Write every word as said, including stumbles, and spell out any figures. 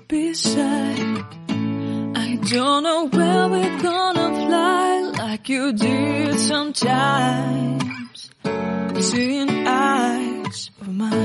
beside. I don't know where we're gonna fly like you did sometimes. Seeing eyes of mine.